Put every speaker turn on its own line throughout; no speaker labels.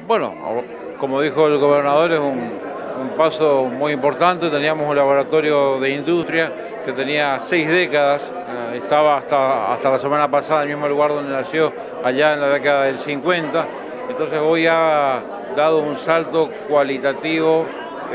Bueno, como dijo el gobernador, es un paso muy importante. Teníamos un laboratorio de industria que tenía 6 décadas, estaba hasta la semana pasada en el mismo lugar donde nació, allá en la década del 50. Entonces hoy ha dado un salto cualitativo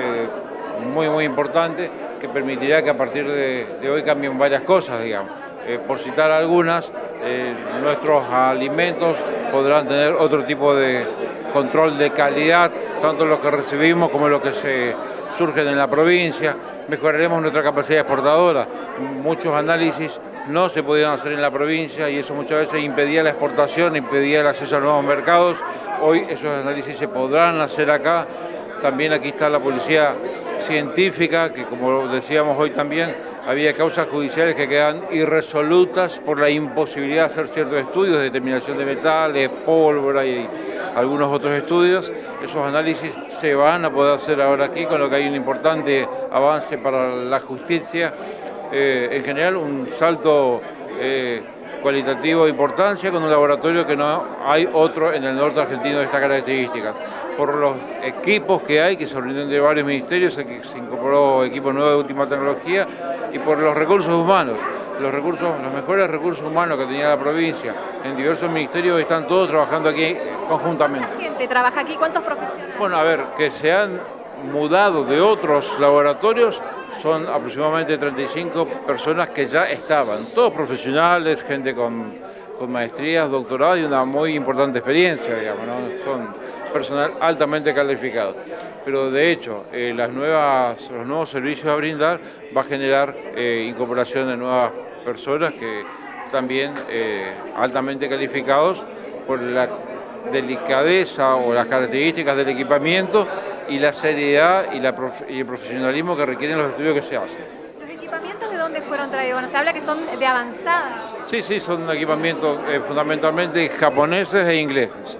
muy importante que permitirá que a partir de hoy cambien varias cosas, digamos. Por citar algunas, nuestros alimentos podrán tener otro tipo de control de calidad, tanto los que recibimos como los que se surgen en la provincia. Mejoraremos nuestra capacidad exportadora. Muchos análisis no se podían hacer en la provincia y eso muchas veces impedía la exportación, impedía el acceso a nuevos mercados. Hoy esos análisis se podrán hacer acá. También aquí está la policía científica, que como decíamos hoy también, había causas judiciales que quedan irresolutas por la imposibilidad de hacer ciertos estudios de determinación de metales, pólvora y algunos otros estudios. Esos análisis se van a poder hacer ahora aquí, con lo que hay un importante avance para la justicia. En general, un salto cualitativo de importancia, con un laboratorio que no hay otro en el norte argentino de estas características. Por los equipos que hay, que se ordenan de varios ministerios, se incorporó equipo nuevo de última tecnología, y por los recursos humanos. Los mejores recursos humanos que tenía la provincia en diversos ministerios están todos trabajando aquí conjuntamente.
¿Cuánta gente trabaja aquí? ¿Cuántos profesionales?
Bueno, a ver, que se han mudado de otros laboratorios son aproximadamente 35 personas que ya estaban, todos profesionales, gente con maestrías, doctorados y una muy importante experiencia, digamos, ¿no? Son personal altamente calificado. Pero de hecho, los nuevos servicios a brindar va a generar incorporación de nuevas personas que también altamente calificados por la delicadeza o las características del equipamiento y la seriedad y el profesionalismo que requieren los estudios que se hacen.
¿Los equipamientos de dónde fueron traídos? Bueno, se habla que son de avanzada.
Sí, son equipamientos fundamentalmente japoneses e ingleses.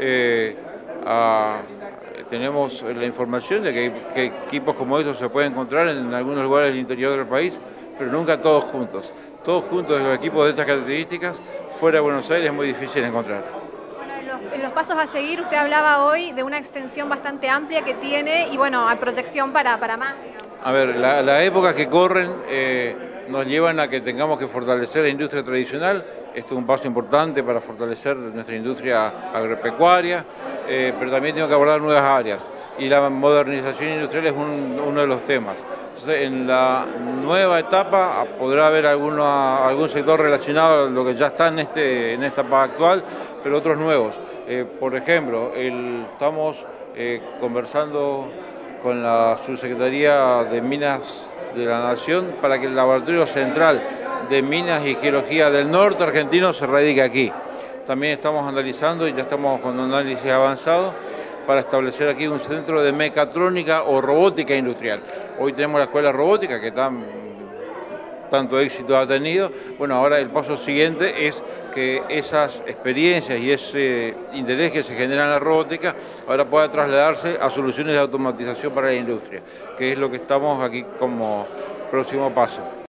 Tenemos la información de que equipos como estos se pueden encontrar en algunos lugares del interior del país, pero nunca todos juntos. Todos juntos los equipos de estas características, fuera de Buenos Aires, es muy difícil encontrar.
Bueno, en los pasos a seguir, usted hablaba hoy de una extensión bastante amplia que tiene y bueno, hay proyección para más.
A ver, las épocas que corren nos llevan a que tengamos que fortalecer la industria tradicional. Esto es un paso importante para fortalecer nuestra industria agropecuaria, pero también tengo que abordar nuevas áreas y la modernización industrial es uno de los temas. Entonces, en la nueva etapa podrá haber algún sector relacionado a lo que ya está en esta etapa actual, pero otros nuevos. Por ejemplo, estamos conversando con la Subsecretaría de Minas de la Nación para que el Laboratorio Central de Minas y Geología del Norte argentino se radique aquí. También estamos analizando y ya estamos con un análisis avanzado para establecer aquí un centro de mecatrónica o robótica industrial. Hoy tenemos la escuela robótica que tanto éxito ha tenido. Bueno, ahora el paso siguiente es que esas experiencias y ese interés que se genera en la robótica ahora pueda trasladarse a soluciones de automatización para la industria, que es lo que estamos aquí como próximo paso.